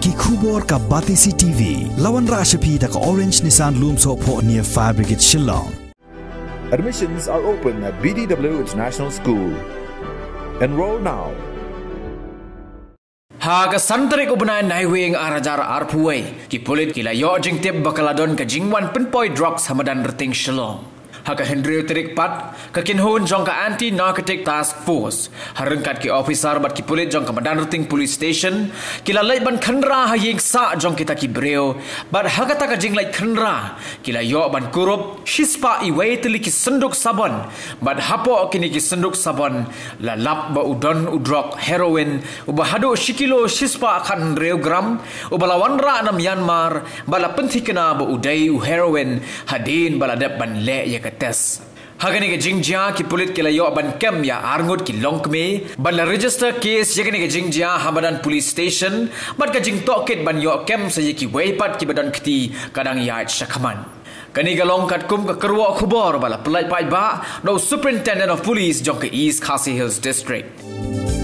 ki khubor ka Batisi TV lawan Rashapi da ka Orange Nissan Loomso po near Fire Brigade Shillong. Admissions are open at BDW International School. Enroll now. Haga santarik ubenayan naiwing arajar arpuai ki pulit kila yo jing tip bakaladon ka jingwan penpoi drugs hamadan reting Shillong. Haka Hendrio Terik Pat, ka kinhun jong ka Anti-Narcotic Task Force, harengkat ki officer bat ki pulit jong ka Madanrating Police Station, kila lay ban khandra haying sa jong kita ki breo, bat hagata ka jing lay khandra, kila yo ban kurup, shispa iway tili ki senduk sabon, bat hapo kini ki senduk sabon, lalap ba udon udrok heroin, ubahado shikilo shispa akan Hendrio gram, ubalawanra na Myanmar, bala pentikena ba uday u heroin, hadin baladap ban le ya tes. Hagani ke jingjia ki pulit ke layo ban kem ya arngut ki longkme ban la register case yagani ke jingjia hamadan police station ban ka jing tokit ban yo kem saye ki weipat ki badan kti kadang ya shakaman. Kani galong kat kum ka kerwa khubor bala pelai pai ba no superintendent of police jong ke East Khasi Hills district.